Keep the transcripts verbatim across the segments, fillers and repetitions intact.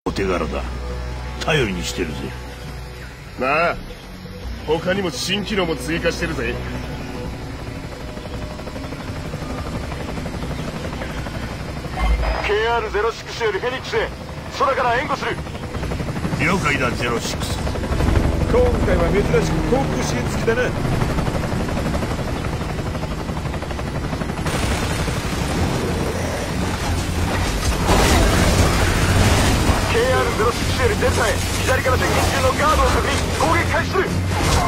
お手柄だ。頼りにしてるぜ。 なあ、他にも新機能も追加してるぜ。ケーアールゼロろく よりフェニックスへ空から援護する。 了解だゼロろく。 今回は珍しく航空支援付きだな。 ケーアールゼロろく よりデルタへ左から接近中のガードを確認。攻撃開始する。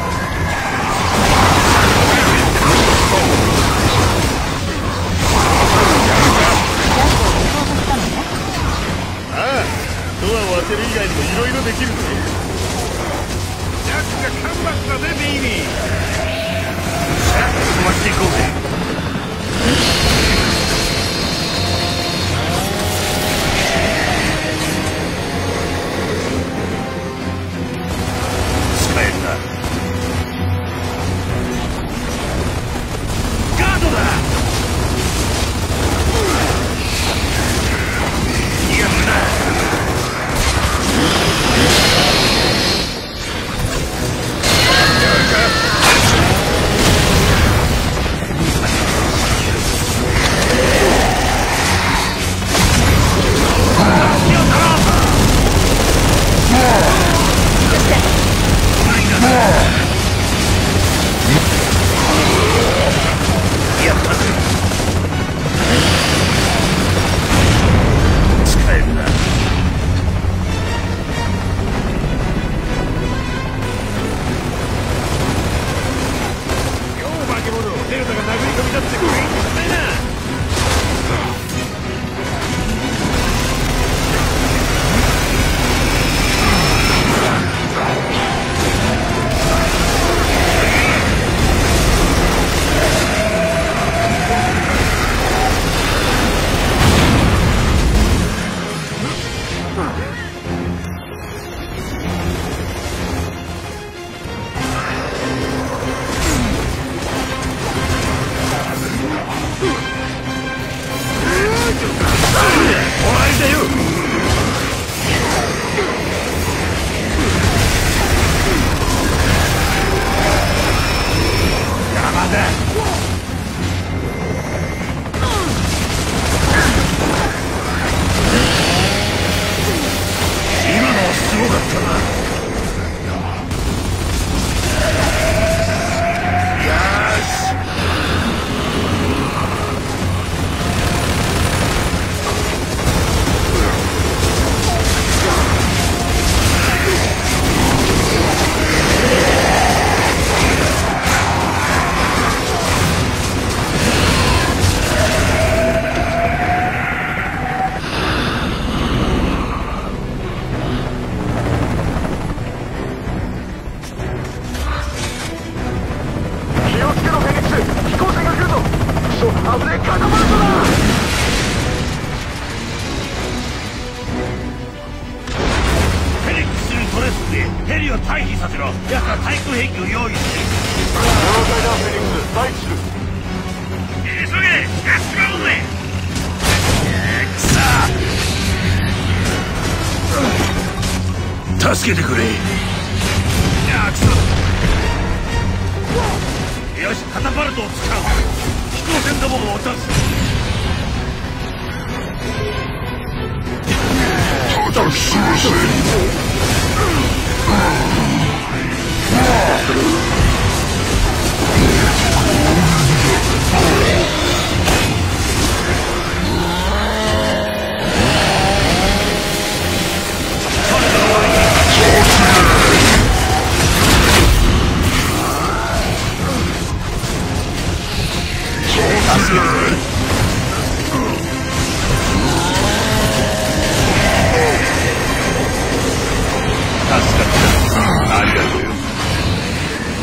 ああ、ドアを開ける以外にもいろいろできるぜ。 ジャックがカンバスだぜベイビー。さあ飛ばしていこうぜ。使えるな。ガードだ。逃がすな。ヘリを退避させろ。奴は対空兵器を用意してる。 了解だフェニックス、待機する。 急げ、やっちまうぜ。くそ、助けてくれ。あ、くそ。よし、カタパルトを使う。飛行船どもを落とす。 ただすいません。 助かった。ありがとう。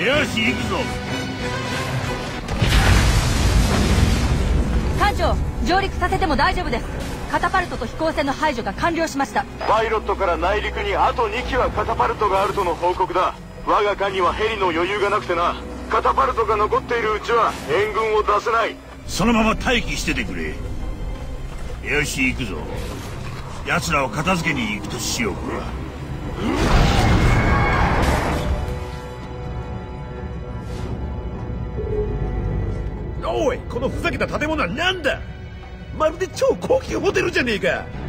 よし行くぞ。 艦長、上陸させても大丈夫です。カタパルトと飛行船の排除が完了しました。 パイロットから内陸にあとに機はカタパルトがあるとの報告だ。我が艦にはヘリの余裕がなくてな。カタパルトが残っているうちは援軍を出せない。 そのまま待機しててくれ。よし行くぞ。奴らを片付けに行くとしようか。 おい、このふざけた建物は何だ。まるで超高級ホテルじゃねえか。